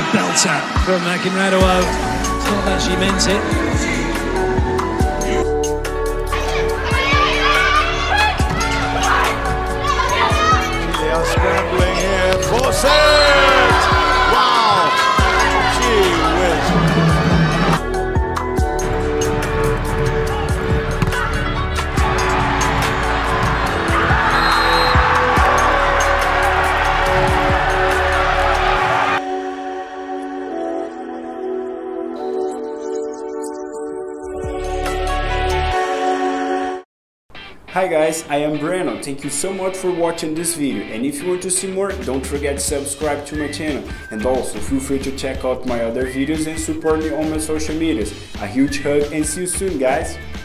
belter from BrenoB. It's not that she meant it. They are scrambling here. Buzin! Wow! Gee whiz. Hi guys, I am Breno. Thank you so much for watching this video, and if you want to see more, don't forget to subscribe to my channel, and also feel free to check out my other videos and support me on my social medias. A huge hug and see you soon guys!